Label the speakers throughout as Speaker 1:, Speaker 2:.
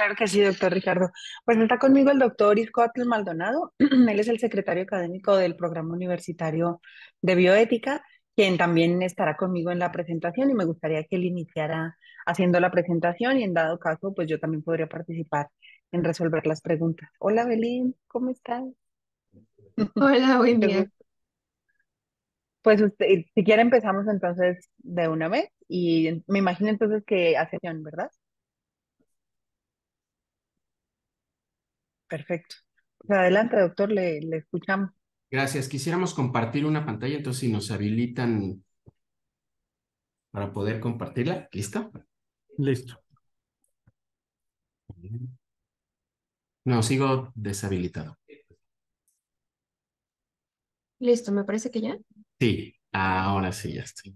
Speaker 1: Claro que sí, doctor Ricardo. Pues está conmigo el doctor Iscoatl Maldonado. Él es el secretario académico del programa universitario de bioética, quien también estará conmigo en la presentación y me gustaría que él iniciara haciendo la presentación y en dado caso, pues yo también podría participar en resolver las preguntas. Hola, Belín, ¿cómo estás?
Speaker 2: Hola, buen
Speaker 1: Mucho
Speaker 2: día.
Speaker 1: gusto. Pues usted, si quiere empezamos entonces de una vez y me imagino entonces que hace sesión, ¿verdad? Perfecto. Pues adelante, doctor, le escuchamos.
Speaker 3: Gracias. Quisiéramos compartir una pantalla, entonces si nos habilitan para poder compartirla. ¿Listo?
Speaker 4: Listo.
Speaker 3: No, sigo deshabilitado.
Speaker 2: Listo, me parece que ya.
Speaker 3: Sí, ahora sí ya estoy.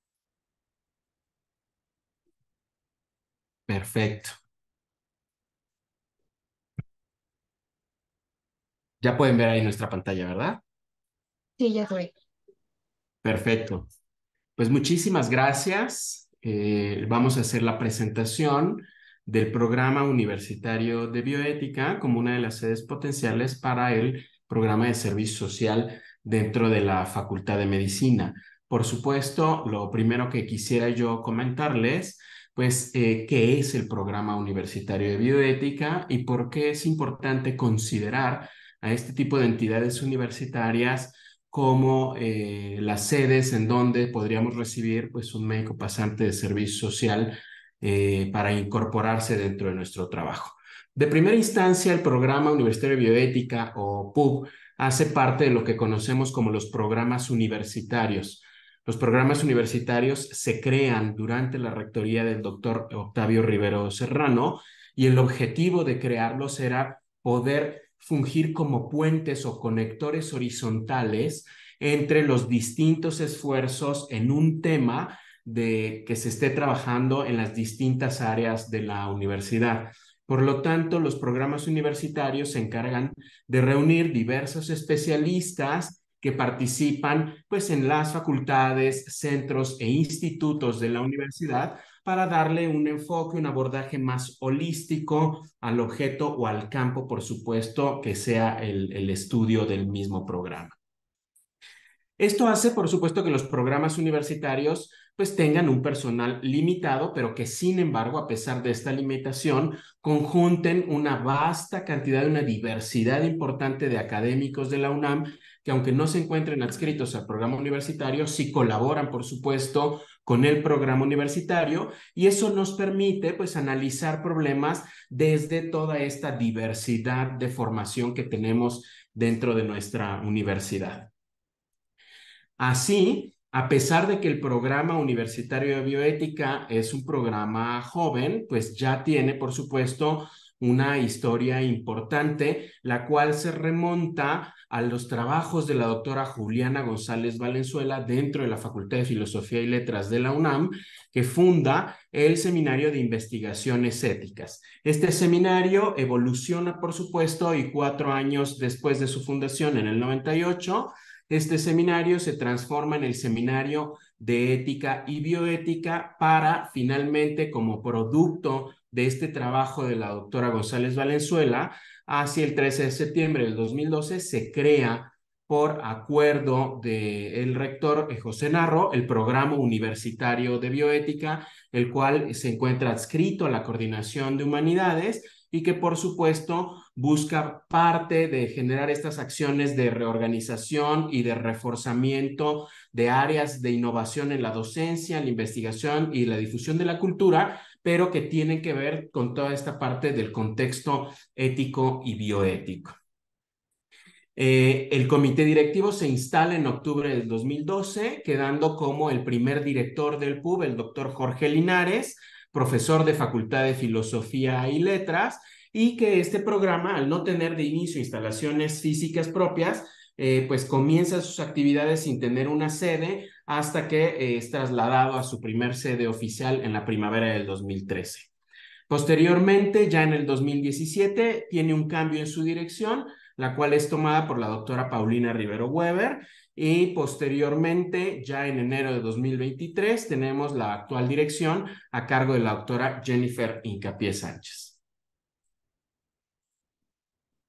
Speaker 3: Perfecto. Ya pueden ver ahí nuestra pantalla, ¿verdad?
Speaker 2: Sí, ya fue.
Speaker 3: Perfecto. Pues muchísimas gracias. Vamos a hacer la presentación del programa universitario de bioética como una de las sedes potenciales para el programa de servicio social dentro de la Facultad de Medicina. Por supuesto, lo primero que quisiera yo comentarles, pues, qué es el programa universitario de bioética y por qué es importante considerar a este tipo de entidades universitarias como las sedes en donde podríamos recibir pues un médico pasante de servicio social para incorporarse dentro de nuestro trabajo. De primera instancia, el Programa Universitario de Bioética o PUB hace parte de lo que conocemos como los programas universitarios. Los programas universitarios se crean durante la rectoría del doctor Octavio Rivero Serrano y el objetivo de crearlos era poder fungir como puentes o conectores horizontales entre los distintos esfuerzos en un tema de que se esté trabajando en las distintas áreas de la universidad. Por lo tanto, los programas universitarios se encargan de reunir diversos especialistas que participan pues en las facultades, centros e institutos de la universidad para darle un enfoque, un abordaje más holístico al objeto o al campo, por supuesto, que sea el estudio del mismo programa. Esto hace, por supuesto, que los programas universitarios pues tengan un personal limitado, pero que sin embargo, a pesar de esta limitación, conjunten una vasta cantidad, una diversidad importante de académicos de la UNAM, que aunque no se encuentren adscritos al programa universitario, sí colaboran, por supuesto, con el programa universitario, y eso nos permite pues analizar problemas desde toda esta diversidad de formación que tenemos dentro de nuestra universidad. Así, a pesar de que el programa universitario de bioética es un programa joven, pues ya tiene, por supuesto, una historia importante, la cual se remonta a los trabajos de la doctora Juliana González Valenzuela dentro de la Facultad de Filosofía y Letras de la UNAM, que funda el Seminario de Investigaciones Éticas. Este seminario evoluciona, por supuesto, y 4 años después de su fundación, en el 98, este seminario se transforma en el Seminario de Ética y Bioética para finalmente, como producto de este trabajo de la doctora González Valenzuela, hacia el 13 de septiembre del 2012 se crea por acuerdo del rector José Narro el Programa Universitario de Bioética, el cual se encuentra adscrito a la Coordinación de Humanidades y que por supuesto busca parte de generar estas acciones de reorganización y de reforzamiento de áreas de innovación en la docencia, la investigación y la difusión de la cultura, pero que tienen que ver con toda esta parte del contexto ético y bioético. El comité directivo se instala en octubre del 2012, quedando como el primer director del PUB el doctor Jorge Linares, profesor de Facultad de Filosofía y Letras, y que este programa, al no tener de inicio instalaciones físicas propias, pues comienza sus actividades sin tener una sede hasta que es trasladado a su primer sede oficial en la primavera del 2013. Posteriormente, ya en el 2017, tiene un cambio en su dirección, la cual es tomada por la doctora Paulina Rivero Weber, y posteriormente, ya en enero de 2023, tenemos la actual dirección a cargo de la doctora Jennifer Incapié Sánchez.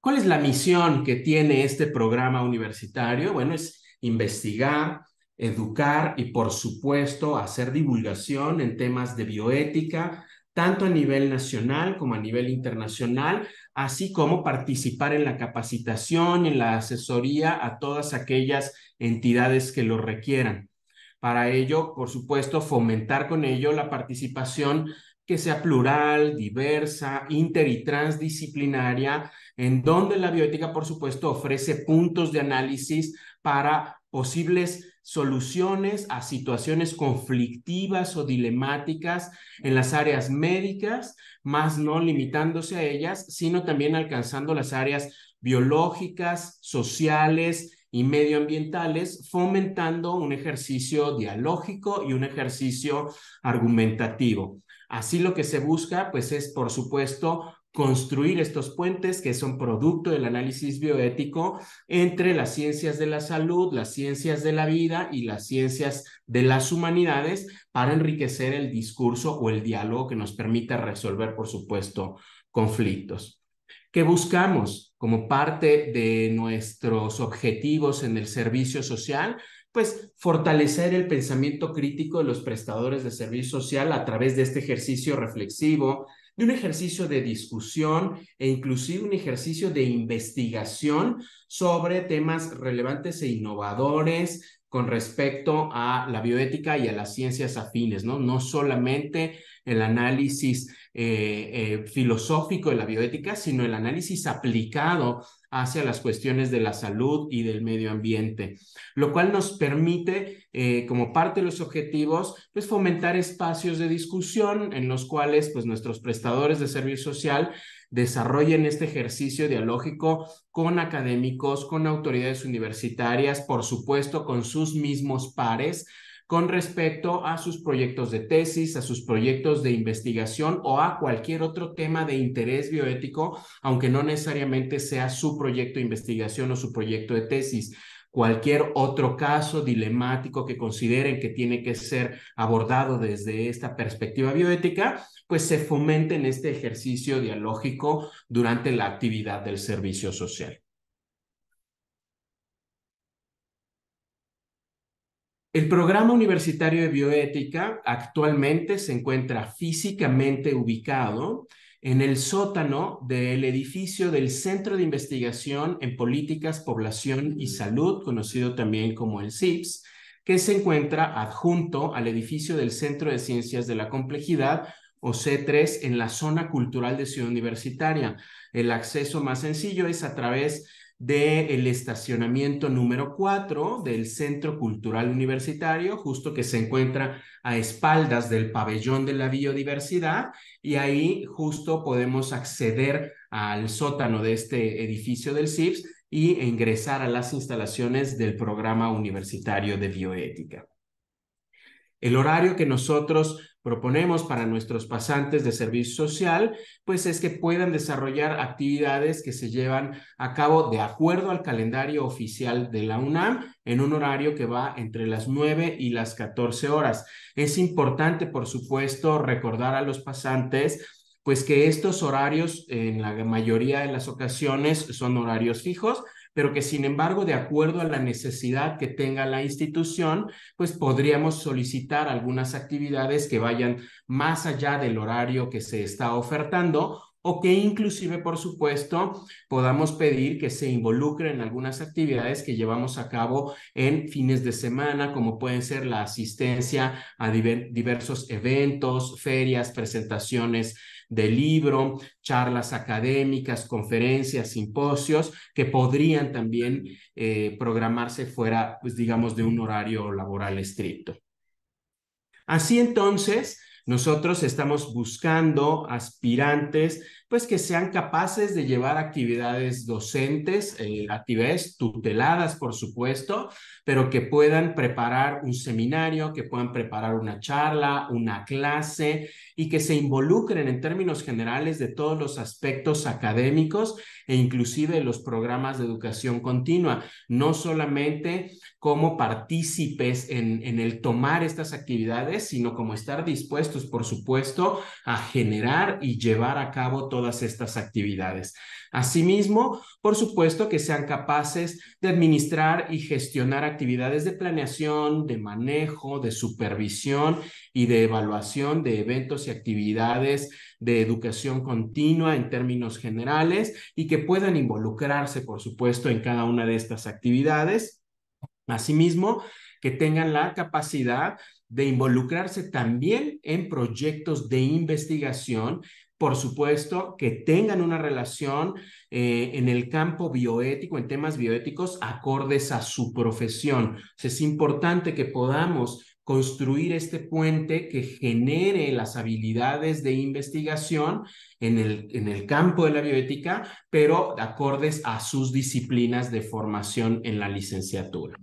Speaker 3: ¿Cuál es la misión que tiene este programa universitario? Bueno, es investigar, educar y, por supuesto, hacer divulgación en temas de bioética, tanto a nivel nacional como a nivel internacional, así como participar en la capacitación, en la asesoría a todas aquellas entidades que lo requieran. Para ello, por supuesto, fomentar con ello la participación que sea plural, diversa, inter y transdisciplinaria, en donde la bioética, por supuesto, ofrece puntos de análisis para posibles soluciones a situaciones conflictivas o dilemáticas en las áreas médicas, más no limitándose a ellas, sino también alcanzando las áreas biológicas, sociales y medioambientales, fomentando un ejercicio dialógico y un ejercicio argumentativo. Así lo que se busca, pues, es, por supuesto, construir estos puentes que son producto del análisis bioético entre las ciencias de la salud, las ciencias de la vida y las ciencias de las humanidades para enriquecer el discurso o el diálogo que nos permita resolver, por supuesto, conflictos. ¿Qué buscamos como parte de nuestros objetivos en el servicio social? Pues fortalecer el pensamiento crítico de los prestadores de servicio social a través de este ejercicio reflexivo, de un ejercicio de discusión e inclusive un ejercicio de investigación sobre temas relevantes e innovadores con respecto a la bioética y a las ciencias afines, ¿no? No solamente el análisis filosófico de la bioética, sino el análisis aplicado hacia las cuestiones de la salud y del medio ambiente, lo cual nos permite, como parte de los objetivos, pues fomentar espacios de discusión en los cuales pues nuestros prestadores de servicio social desarrollen este ejercicio dialógico con académicos, con autoridades universitarias, por supuesto con sus mismos pares, con respecto a sus proyectos de tesis, a sus proyectos de investigación o a cualquier otro tema de interés bioético, aunque no necesariamente sea su proyecto de investigación o su proyecto de tesis. Cualquier otro caso dilemático que consideren que tiene que ser abordado desde esta perspectiva bioética, pues se fomente en este ejercicio dialógico durante la actividad del servicio social. El programa universitario de bioética actualmente se encuentra físicamente ubicado en el sótano del edificio del Centro de Investigación en Políticas, Población y Salud, conocido también como el CIPS, que se encuentra adjunto al edificio del Centro de Ciencias de la Complejidad, o C3, en la zona cultural de Ciudad Universitaria. El acceso más sencillo es a través del estacionamiento número 4 del Centro Cultural Universitario, justo que se encuentra a espaldas del Pabellón de la Biodiversidad, y ahí justo podemos acceder al sótano de este edificio del CIPS y ingresar a las instalaciones del Programa Universitario de Bioética. El horario que nosotros proponemos para nuestros pasantes de servicio social, pues es que puedan desarrollar actividades que se llevan a cabo de acuerdo al calendario oficial de la UNAM en un horario que va entre las 9 y las 14 horas. Es importante, por supuesto, recordar a los pasantes pues que estos horarios en la mayoría de las ocasiones son horarios fijos, pero que sin embargo, de acuerdo a la necesidad que tenga la institución, pues podríamos solicitar algunas actividades que vayan más allá del horario que se está ofertando, o que inclusive, por supuesto, podamos pedir que se involucren en algunas actividades que llevamos a cabo en fines de semana, como pueden ser la asistencia a diversos eventos, ferias, presentaciones de libro, charlas académicas, conferencias, simposios, que podrían también programarse fuera, pues digamos, de un horario laboral estricto. Así entonces, nosotros estamos buscando aspirantes pues que sean capaces de llevar actividades docentes, actividades tuteladas, por supuesto, pero que puedan preparar un seminario, que puedan preparar una charla, una clase, y que se involucren en términos generales de todos los aspectos académicos e inclusive los programas de educación continua, no solamente como partícipes en el tomar estas actividades, sino como estar dispuestos, por supuesto, a generar y llevar a cabo todas estas actividades. Asimismo, por supuesto, que sean capaces de administrar y gestionar actividades de planeación, de manejo, de supervisión y de evaluación de eventos y actividades de educación continua en términos generales y que puedan involucrarse, por supuesto, en cada una de estas actividades. Asimismo, que tengan la capacidad de involucrarse también en proyectos de investigación, por supuesto, que tengan una relación en el campo bioético, en temas bioéticos, acordes a su profesión. O sea, es importante que podamos construir este puente que genere las habilidades de investigación en el campo de la bioética, pero acordes a sus disciplinas de formación en la licenciatura.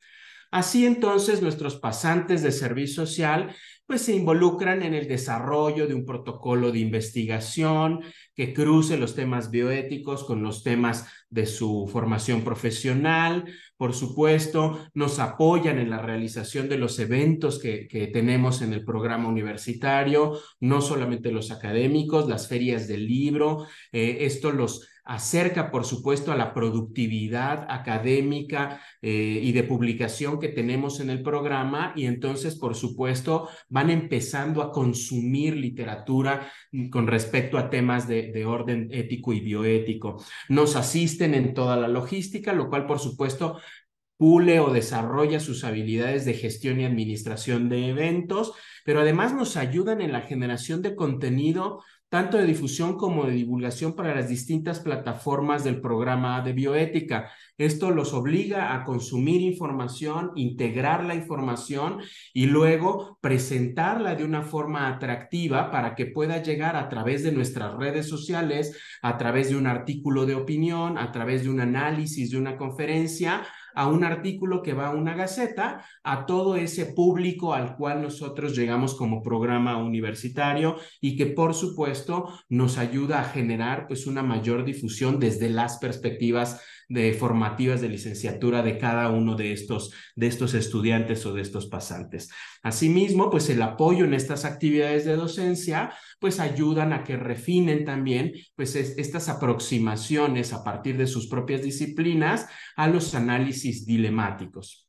Speaker 3: Así entonces nuestros pasantes de servicio social pues se involucran en el desarrollo de un protocolo de investigación que cruce los temas bioéticos con los temas de su formación profesional. Por supuesto, nos apoyan en la realización de los eventos que tenemos en el programa universitario, no solamente los académicos, las ferias del libro. Esto los acerca, por supuesto, a la productividad académica y de publicación que tenemos en el programa, y entonces, por supuesto, van empezando a consumir literatura con respecto a temas de orden ético y bioético. Nos asisten en toda la logística, lo cual, por supuesto, pule o desarrolla sus habilidades de gestión y administración de eventos, pero además nos ayudan en la generación de contenido, tanto de difusión como de divulgación para las distintas plataformas del programa de bioética. Esto los obliga a consumir información, integrar la información y luego presentarla de una forma atractiva para que pueda llegar a través de nuestras redes sociales, a través de un artículo de opinión, a través de un análisis de una conferencia, a un artículo que va a una gaceta, a todo ese público al cual nosotros llegamos como programa universitario y que por supuesto nos ayuda a generar pues una mayor difusión desde las perspectivas formativas de licenciatura de cada uno de estos estudiantes o de estos pasantes. Asimismo, pues el apoyo en estas actividades de docencia pues ayudan a que refinen también pues estas aproximaciones a partir de sus propias disciplinas a los análisis dilemáticos.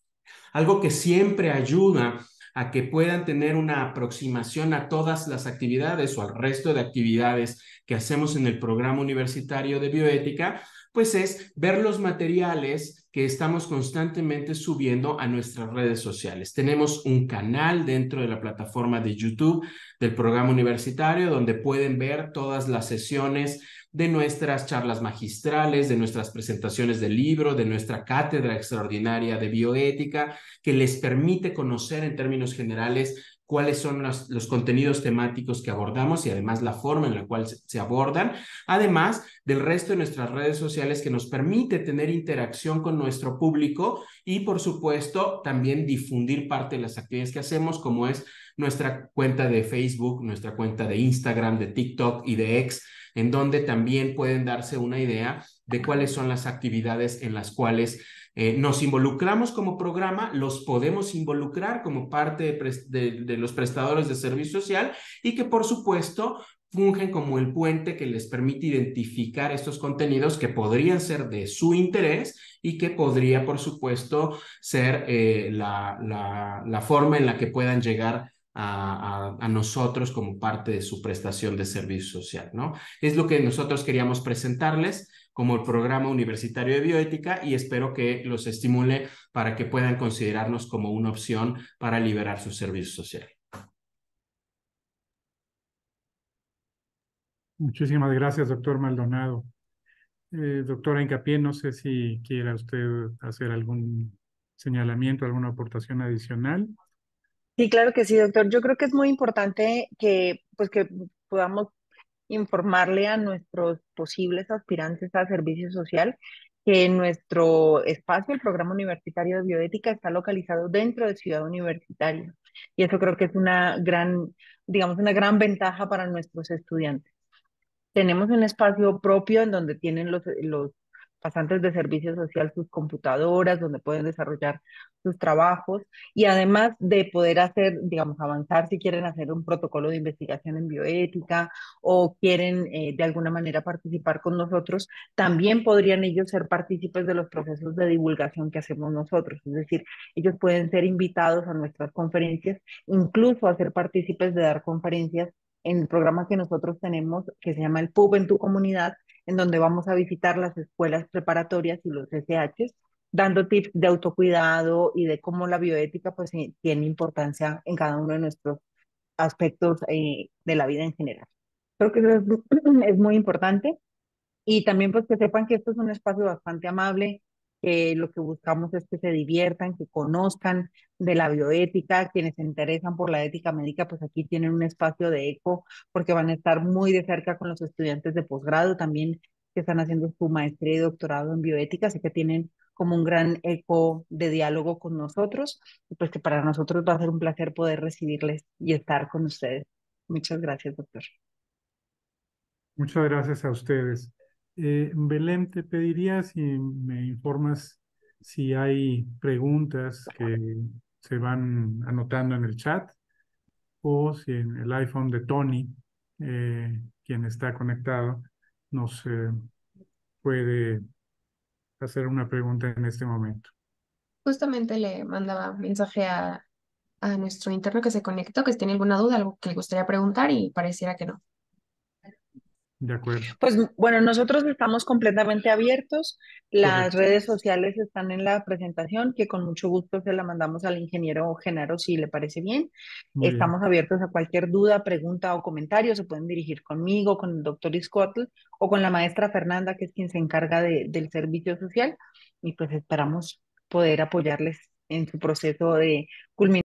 Speaker 3: Algo que siempre ayuda a que puedan tener una aproximación a todas las actividades o al resto de actividades que hacemos en el programa universitario de bioética, pues es ver los materiales que estamos constantemente subiendo a nuestras redes sociales. Tenemos un canal dentro de la plataforma de YouTube del programa universitario donde pueden ver todas las sesiones de nuestras charlas magistrales, de nuestras presentaciones del libro, de nuestra cátedra extraordinaria de bioética, que les permite conocer en términos generales cuáles son los contenidos temáticos que abordamos y además la forma en la cual se abordan, además del resto de nuestras redes sociales que nos permite tener interacción con nuestro público y, por supuesto, también difundir parte de las actividades que hacemos, como es nuestra cuenta de Facebook, nuestra cuenta de Instagram, de TikTok y de X, en donde también pueden darse una idea de cuáles son las actividades en las cuales nos involucramos como programa, los podemos involucrar como parte de los prestadores de servicio social y que por supuesto fungen como el puente que les permite identificar estos contenidos que podrían ser de su interés y que podría por supuesto ser la forma en la que puedan llegar a nosotros como parte de su prestación de servicio social, ¿no? Es lo que nosotros queríamos presentarles como el programa universitario de bioética y espero que los estimule para que puedan considerarnos como una opción para liberar su servicio social.
Speaker 4: Muchísimas gracias, doctor Maldonado. Doctora Hincapié, no sé si quiera usted hacer algún señalamiento, alguna aportación adicional.
Speaker 1: Sí, claro que sí, doctor. Yo creo que es muy importante que, pues, que podamos informarle a nuestros posibles aspirantes a servicio social que nuestro espacio, el programa universitario de bioética, está localizado dentro de Ciudad Universitaria. Y eso creo que es una gran, digamos, una gran ventaja para nuestros estudiantes. Tenemos un espacio propio en donde tienen pasantes de servicio social sus computadoras, donde pueden desarrollar sus trabajos y además de poder hacer, digamos, avanzar si quieren hacer un protocolo de investigación en bioética o quieren de alguna manera participar con nosotros, también podrían ellos ser partícipes de los procesos de divulgación que hacemos nosotros. Es decir, ellos pueden ser invitados a nuestras conferencias, incluso a ser partícipes de dar conferencias en el programa que nosotros tenemos, que se llama el PUB en tu comunidad, en donde vamos a visitar las escuelas preparatorias y los SHs, dando tips de autocuidado y de cómo la bioética pues tiene importancia en cada uno de nuestros aspectos de la vida en general. Creo que eso es muy importante. Y también pues que sepan que esto es un espacio bastante amable, que lo que buscamos es que se diviertan, que conozcan de la bioética, quienes se interesan por la ética médica, pues aquí tienen un espacio de eco porque van a estar muy de cerca con los estudiantes de posgrado también que están haciendo su maestría y doctorado en bioética, así que tienen como un gran eco de diálogo con nosotros, y pues que para nosotros va a ser un placer poder recibirles y estar con ustedes. Muchas gracias, doctor.
Speaker 4: Muchas gracias a ustedes. Belén, te pediría si me informas si hay preguntas que se van anotando en el chat o si en el iPhone de Tony, quien está conectado, nos puede hacer una pregunta en este momento.
Speaker 2: Justamente le mandaba mensaje a nuestro interno que se conectó, que si tiene alguna duda, algo que le gustaría preguntar y pareciera que no.
Speaker 4: De acuerdo.
Speaker 1: Pues bueno, nosotros estamos completamente abiertos. Las
Speaker 4: Correcto.
Speaker 1: redes sociales están en la presentación, que con mucho gusto se la mandamos al ingeniero Genaro si le parece bien.
Speaker 4: Muy bien.
Speaker 1: Estamos abiertos a cualquier duda, pregunta o comentario. Se pueden dirigir conmigo, con el doctor Iscotl o con la maestra Fernanda, que es quien se encarga del servicio social. Y pues esperamos poder apoyarles en su proceso de culminación